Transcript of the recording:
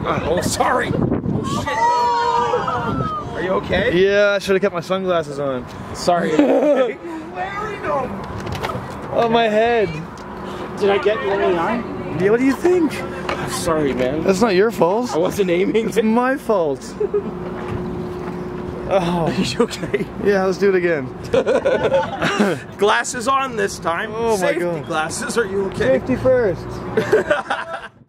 Oh, sorry. Oh, shit. Are you okay? Yeah, I should have kept my sunglasses on. Sorry. You're wearing them. Oh, my head. Did I get you in the eye? Yeah, what do you think? I'm sorry, man. That's not your fault. I wasn't aiming. It's my fault. Oh. Are you okay? Yeah, let's do it again. Glasses on this time. Oh my Safety God. glasses. Are you okay? Safety first.